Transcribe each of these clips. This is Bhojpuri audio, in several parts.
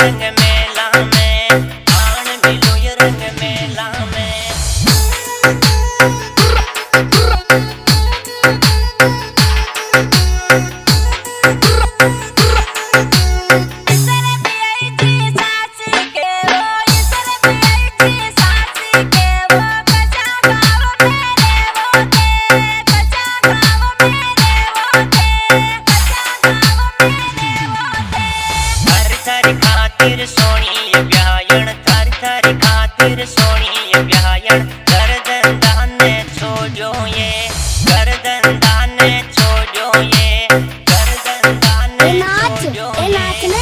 रंग मेला में, आन मिलो ये रंग मेला में। सोनी ब्यायण थार थार खातिर सोनी ब्यायण गर्दन दाने छोड़ो ये, गर्दन दाने छोड़ो ये, गर्दन दाने छोड़ो ये।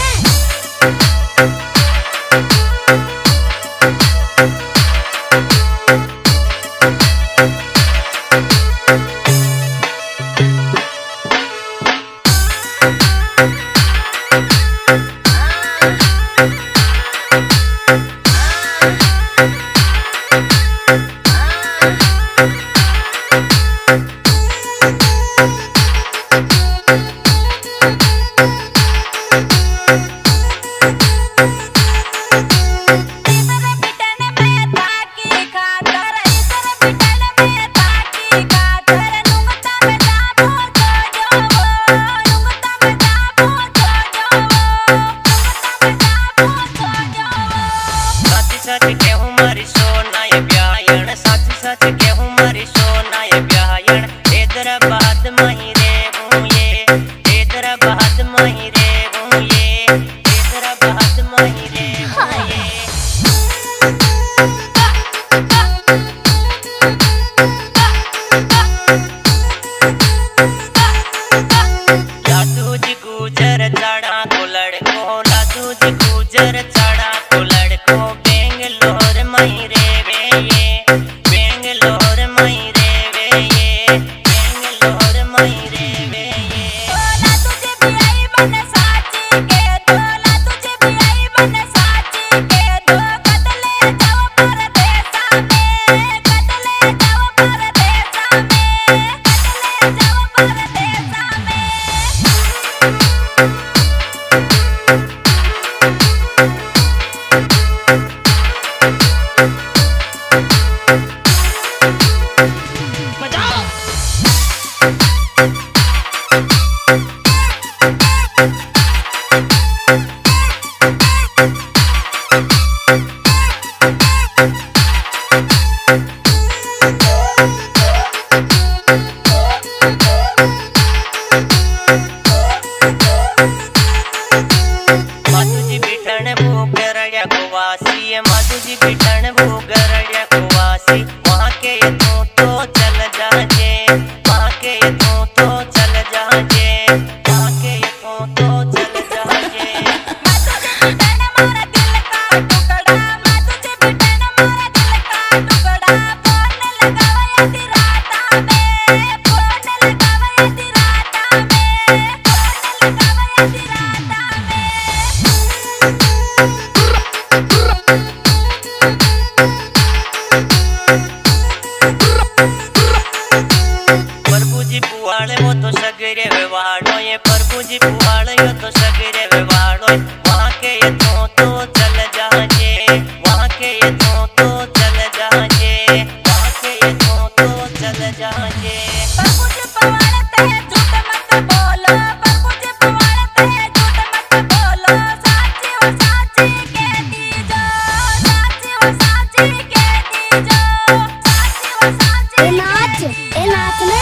सच कहूँ मारी सोना ये ब्यायण, सच सच कहूँ मारी सोना ये ब्यायण। हैदराबाद मही रेहूँ ये, हैदराबाद मही रेहूँ ये, हैदराबाद मही रेहूँ ये। लादू जी गुजर चढ़ा को लड़को, लादू जी गुजर चढ़ा को लड़को। बेंगलोर मही रेवे ये, बेंगलोर मही रेवे ये, बेंगलोर मही रेवे ये। तोला तुझे भी आई बन साची के, तोला तुझे भी आई बन साची के। तो कदले जाओ परदेसा में, कदले जाओ परदेसा में, कदले जाओ परदेसा में। माधुजी बिठन भूगरड़िया कुवासी, माधुजी बिठन भूगरड़िया कुवासी। वहाँ के ये तो चल जाजे, वहाँ के ये तो चल जाजे, वहाँ के ये तो चल जाजे। माधुजी बिठन मारा दिल का टुकड़ा, माधुजी बिठन मारा दिल का टुकड़ा। फोन लगावा यदि राता में, फोन लगावा यदि राता में, फोन लगावा यदि राता में। प्रभु जी पुआले वो तो सगरे व्यवहारो ये, प्रभु जी पुआले वो तो सगरे व्यवहारो। वहाँ के ये तो चल जाजे, वहाँ के ये तो चल जाजे, वहाँ के ये तो चल जाजे। प्रभु जी पुआलते हैं झूठ मत बोलो, प्रभु जी पुआलते हैं झूठ मत बोलो। साची वो साची कहती जो, साची वो साची कहती जो, साची वो साची। नाच में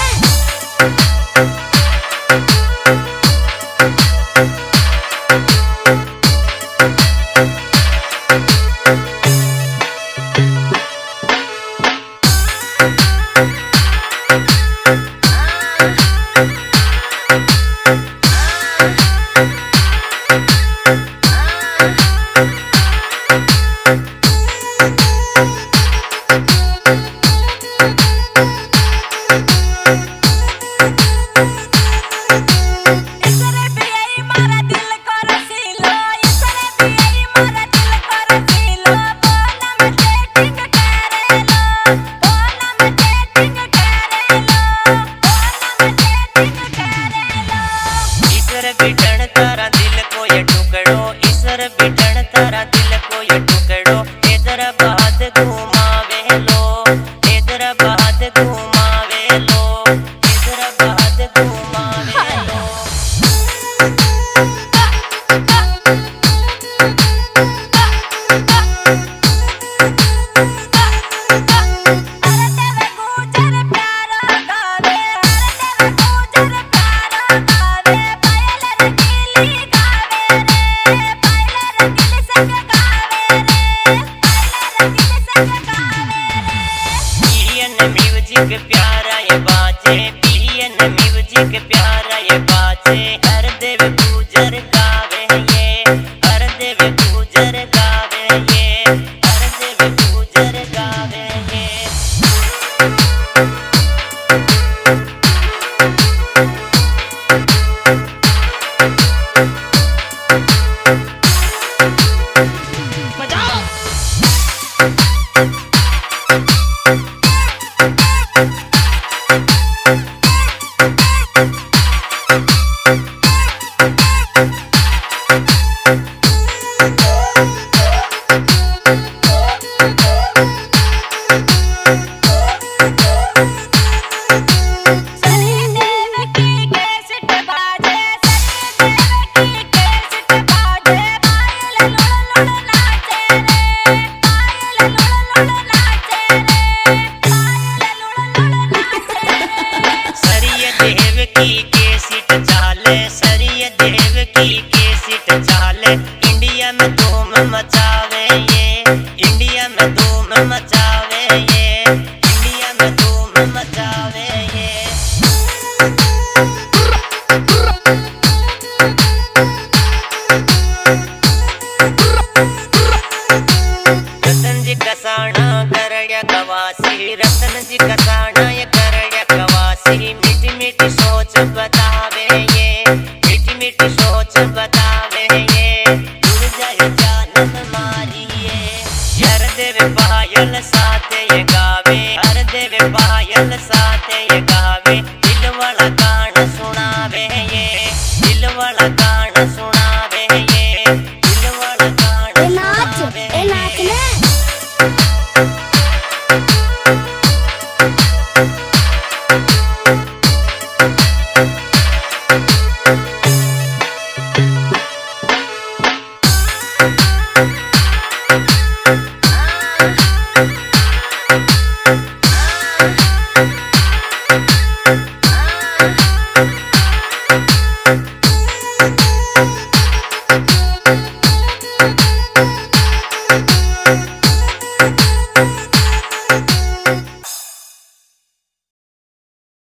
बिठन तारा दिल को ये टुकड़ो, ईश्वर बिठन तारा दिल को ये टुकड़ो हैदराबाद घुमावे लो, हैदराबाद घुमावे लो, हैदराबाद घुमावे लो। म्यूजिक प्यारा ये बाजे, पीएन म्यूजिक प्यारा ये बाजे, हर देव गुजर गावे ये, हर देव गुजर गावे ये, हर देव गुजर गावे ये। सरिया देव की कैसेट चाले, इंडिया में धूम मचावे।